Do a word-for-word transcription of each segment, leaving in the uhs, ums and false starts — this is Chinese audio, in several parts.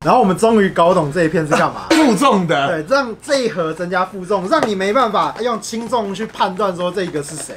然后我们终于搞懂这一片是干嘛？ 负重的， 对，让这一盒增加负重，让你没办法用轻重去判断说这个是谁。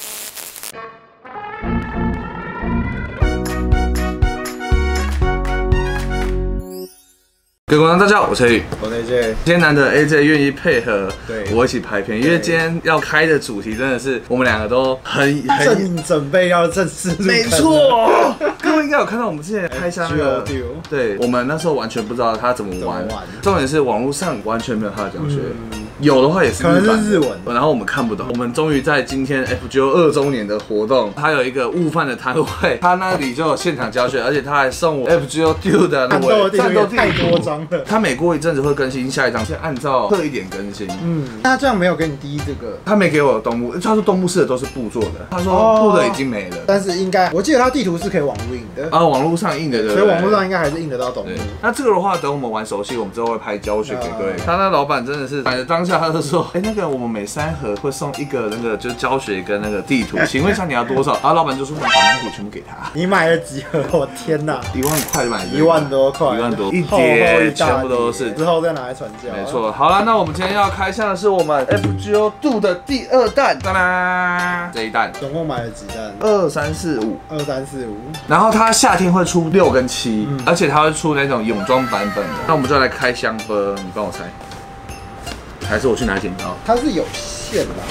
各位观众大家好，我是 A 宇， 我是 A J。 今天难得 A J 愿意配合对我一起拍片，因为今天要开的主题真的是我们两个都很很正准备要正式入坑。 没错，各位应该有看到我们之前开箱的， G O D 对，我们那时候完全不知道他怎么玩， 怎么玩重点是网络上完全没有他的教学。嗯有的话也是可能日版是日文， 然后我们看不懂。我们终于在今天 F G O 二周年的活动，它有一个悟饭的摊位，他那里就有现场教学，而且他还送我 F G O two 的那个战斗地图，太多张了。 他每过一阵子会更新下一张，是按照特一点更新。 嗯，他这样没有给你第一这个， 他没给我东部，他说东部市的都是布做的，他说布的已经没了。 但是应该，我记得他地图是可以网络印的啊，网络上印的，对， 所以网络上应该还是印得到东部。 那这个的话，等我们玩熟悉，我们之后会拍教学给各位。他那老板真的是买的当下，他就说，哎，那个我们每三盒会送一个那个就是教学跟那个地图，请问一下你要多少？然后老板就说，把地图全部给他。 你买了几盒？我天哪， 一万块买一万多块， 一万多，一叠全部都是， 之后再拿来传教。 没错，好了，那我们今天要开箱的是我们 F G O two 的第二弹，当啦，这一弹总共买了几弹？ 二三四五， 二三四五。 然后它夏天会出六跟七，嗯、而且它会出那种泳装版本的。那我们就来开箱吧，你帮我猜，还是我去拿剪刀？ 它是有线的。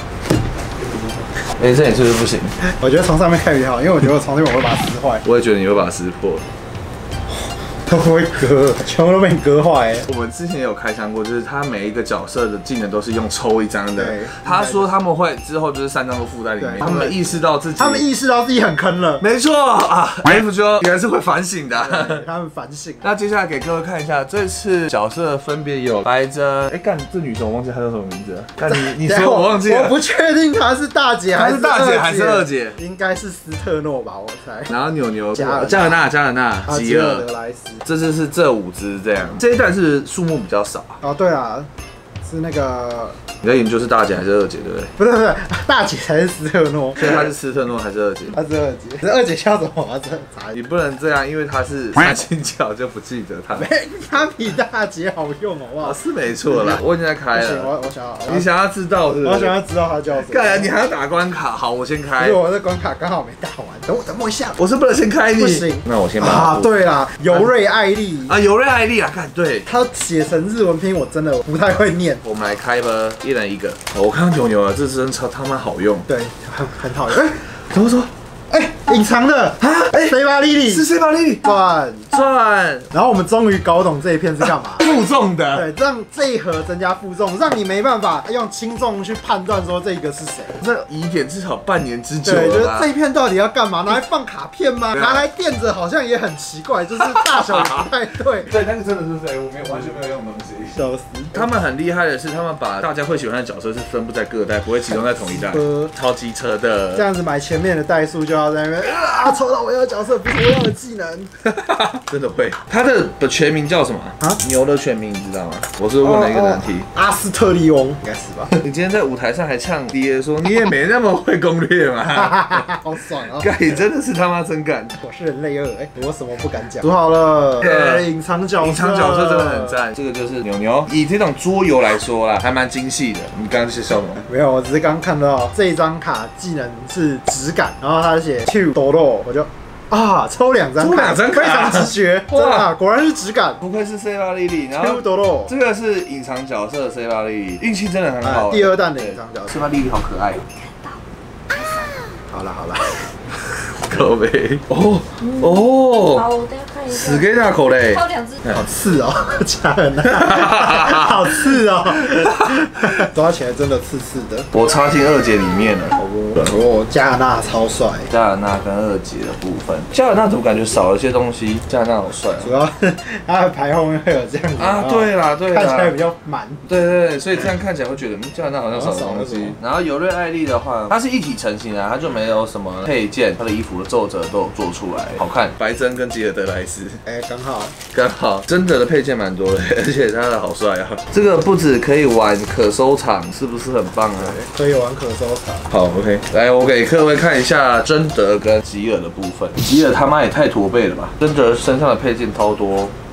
哎、欸，这也是不是不行？ 我觉得从上面看比较好，因为我觉得我从这边我会把它撕坏。 我也觉得你会把它撕破。 都会割，全部都被你割坏。 我们之前也有开箱过，就是他每一个角色的技能都是用抽一张的。他说他们会之后就是三张都附在里面，他们意识到自己， 他们意识到自己很坑了。 没错啊 ，F G O 原来是会反省的， 他们反省。 那接下来给各位看一下，这次角色分别有白珍，哎干，这女生我忘记她叫什么名字了。干你你说我忘记了， 我不确定她是大姐还是大姐还是二姐， 应该是斯特诺吧，我猜。 然后牛牛加尔加尔纳加尔纳吉尔德莱斯。 这次是这五只这样，这一弹是数目比较少哦。对啊，是那个你在研究是大姐还是二姐，对不对？ 不是不是，大姐才是斯特诺， 所以她是斯特诺还是二姐？ 她是二姐，是二姐叫什么？我真的查。 你不能这样，因为她是三星角就不记得她。 她比大姐好用，好不好？ 是没错啦，我已经在开了。 我我想要， 你想要知道是不是？ 我想要知道她叫什么。 干呀，你还要打关卡？好，我先开。 因为我的关卡刚好没打完，等我等我一下。 我是不能先开你， 不行。 那我先把啊，对啦，尤瑞艾丽啊，尤瑞艾丽啊，看对， 她写成日文拼，我真的不太会念。 我们来开吧，一人一个。我看到牛牛了，这只真超他妈好用， 对，很很好用。哎， 怎么说？ 哎，隐藏的啊！哎，塞巴莉莉是塞巴莉莉转转， 然后我们终于搞懂这一片是干嘛？ 负重的， 对，让这一盒增加负重，让你没办法用轻重去判断说这个是谁。 这疑点至少半年之久了吧？ 对，就是这一片到底要干嘛？拿来放卡片吗？拿来垫着好像也很奇怪，就是大小也不太对。 对，那个真的是谁？我没有完全没有用东西。 笑死！ 他们很厉害的是，他们把大家会喜欢的角色是分布在各代，不会集中在同一代。超机车的， 这样子买前面的代数就要在那边啊，抽到我要的角色，不是我要的技能。 真的会。他的的全名叫什么啊？牛的全名你知道吗？我是问了一个难题。 阿斯特利翁，应该是吧？ 你今天在舞台上还呛爹说你也没那么会攻略嘛？ 好爽啊！ 干，你真的是他妈真敢！ 我是人类二，哎，我什么不敢讲？组好了，隐藏角色， 隐藏角色真的很赞。这个就是牛牛，以这种桌游来说啦，还蛮精细的。你刚刚是笑什么？ 没有，我只是刚看到这一张卡技能是质感，然后他写 two 多肉，我就。啊，抽两张， 抽两张卡， 非常直觉，哇，果然是质感， 不愧是塞巴莉莉。然后这个是隐藏角色的塞巴莉莉，运气真的很好。 第二弹的隐藏角色， 塞巴莉莉好可爱。 好了好了， 可悲哦哦，好，我等下看一下。死给大口嘞， 挑两只， 好刺哦，家人啊，好刺哦，抓起来真的刺刺的。 我插进二姐里面了。 哦，加尔纳超帅， 加尔纳跟二姐的部分，加尔纳怎么感觉少了些东西？加尔纳好帅， 主要是他的牌后面会有这样子啊，对啦对啦， 看起来比较满， 对对对，所以这样看起来会觉得，嗯，加尔纳好像少了东西。然后尤瑞艾丽的话，它是一体成型啊，它就没有什么配件，它的衣服的皱褶都有做出来，好看。白珍跟吉尔德莱斯， 哎，刚好刚好，真的的配件蛮多的，而且他的好帅啊！这个不止可以玩，可收藏，是不是很棒啊？ 可以玩可收藏。 好 ，OK。来，我给各位看一下贞德跟吉尔的部分。吉尔他妈也太驼背了吧！贞德身上的配件超多，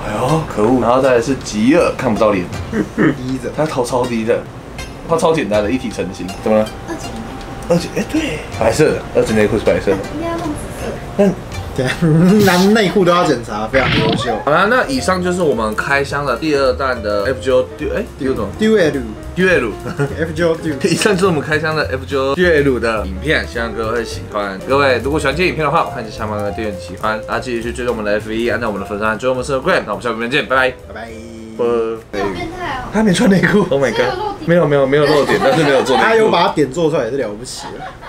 哎呦，可恶！然后再来是吉尔，看不到脸， 低着。 他头超低的，他超简单的一体成型。怎么了？ 二姐， 二姐，哎，对，白色的，二姐内裤是白色的。 应该要弄紫色。 那对，男内裤都要检查，非常优秀。 好啦，那以上就是我们开箱的第二弹的 F 九 哎，第二种 Duel Duel。 F 九 Duel。 以上就是我们开箱的 F 九 Duel 的影片，希望各位会喜欢。各位如果喜欢这影片的话，欢迎在下方的订阅喜欢，大家记得去追踪我们的 F 一，按照我们的粉丝团，追踪我们的 Instagram。那我们下期影片见，拜拜。 拜拜。 啵。 好变态哦！ 他没穿内裤 ，Oh my god，没有没有没有露点，但是没有做内裤。 他有把点做出来也是了不起了。